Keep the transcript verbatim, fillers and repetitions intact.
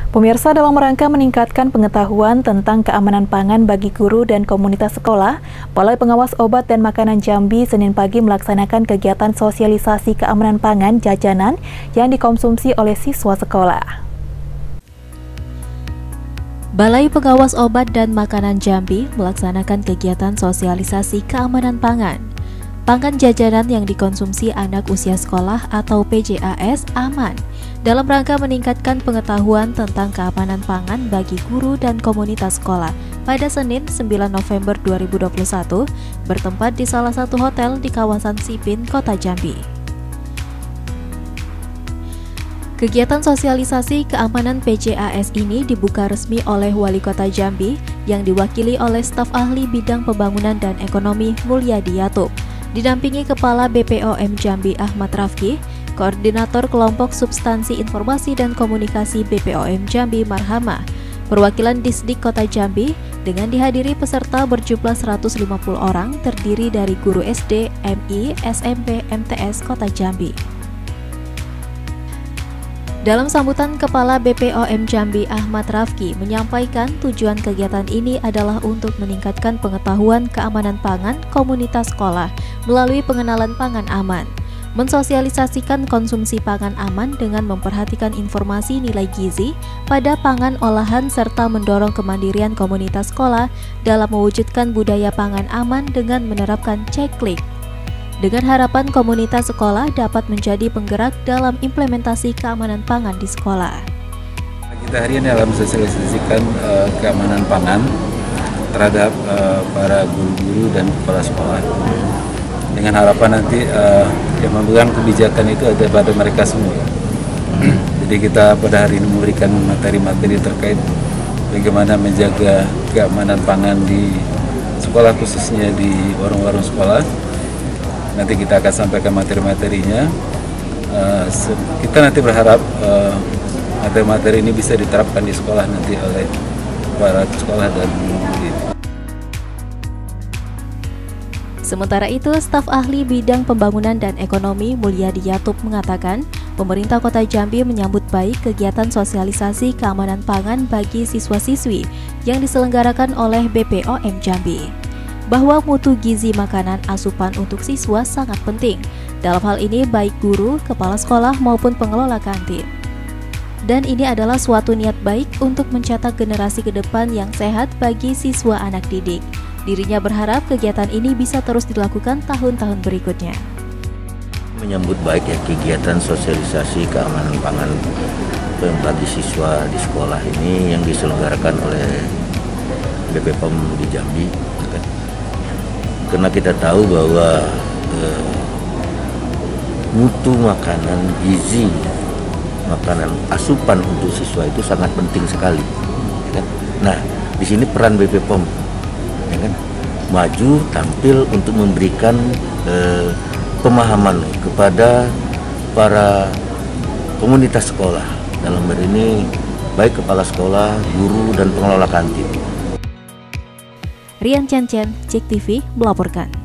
Pemirsa, dalam rangka meningkatkan pengetahuan tentang keamanan pangan bagi guru dan komunitas sekolah, Balai Pengawas Obat dan Makanan Jambi Senin pagi melaksanakan kegiatan sosialisasi keamanan pangan jajanan yang dikonsumsi oleh siswa sekolah. Balai Pengawas Obat dan Makanan Jambi melaksanakan kegiatan sosialisasi keamanan pangan. Pangan jajanan yang dikonsumsi anak usia sekolah atau P J A S aman dalam rangka meningkatkan pengetahuan tentang keamanan pangan bagi guru dan komunitas sekolah pada Senin sembilan November dua ribu dua puluh satu bertempat di salah satu hotel di kawasan Sipin, Kota Jambi. Kegiatan sosialisasi keamanan P J A S ini dibuka resmi oleh Wali Kota Jambi yang diwakili oleh staf ahli bidang pembangunan dan ekonomi Mulyadi Yatub, didampingi Kepala B P O M Jambi Ahmad Rafki, Koordinator Kelompok Substansi Informasi dan Komunikasi B P O M Jambi Marhama, perwakilan Disdik Kota Jambi dengan dihadiri peserta berjumlah seratus lima puluh orang terdiri dari guru S D, M I, S M P, M T S Kota Jambi. Dalam sambutan, Kepala B P O M Jambi Ahmad Rafki menyampaikan tujuan kegiatan ini adalah untuk meningkatkan pengetahuan keamanan pangan komunitas sekolah melalui pengenalan pangan aman, mensosialisasikan konsumsi pangan aman dengan memperhatikan informasi nilai gizi pada pangan olahan serta mendorong kemandirian komunitas sekolah dalam mewujudkan budaya pangan aman dengan menerapkan ceklik. Dengan harapan komunitas sekolah dapat menjadi penggerak dalam implementasi keamanan pangan di sekolah. Kita hari ini dalam mensosialisasikan uh, keamanan pangan terhadap uh, para guru-guru dan kepala sekolah. Dengan harapan nanti uh, yang memegang kebijakan itu ada pada mereka semua. Jadi kita pada hari ini memberikan materi-materi terkait bagaimana menjaga keamanan pangan di sekolah, khususnya di warung-warung sekolah. Nanti kita akan sampaikan materi-materinya. Uh, kita nanti berharap uh, materi-materi ini bisa diterapkan di sekolah nanti oleh para sekolah dan murid. Sementara itu, staf ahli bidang pembangunan dan ekonomi Mulyadi Yatub mengatakan, pemerintah Kota Jambi menyambut baik kegiatan sosialisasi keamanan pangan bagi siswa-siswi yang diselenggarakan oleh B P O M Jambi, bahwa mutu gizi makanan asupan untuk siswa sangat penting. Dalam hal ini baik guru, kepala sekolah maupun pengelola kantin. Dan ini adalah suatu niat baik untuk mencetak generasi ke depan yang sehat bagi siswa anak didik. Dirinya berharap kegiatan ini bisa terus dilakukan tahun-tahun berikutnya. Menyambut baik ya kegiatan sosialisasi keamanan pangan bagi siswa di sekolah ini yang diselenggarakan oleh B P P O M di Jambi. Karena kita tahu bahwa eh, mutu makanan, gizi makanan, asupan untuk siswa itu sangat penting sekali. Ya kan? Nah, di sini peran B P P O M, ya kan? Maju tampil untuk memberikan eh, pemahaman kepada para komunitas sekolah. Dalam hal ini baik kepala sekolah, guru, dan pengelola kantin. Rian Chen Chen, Cek T V melaporkan.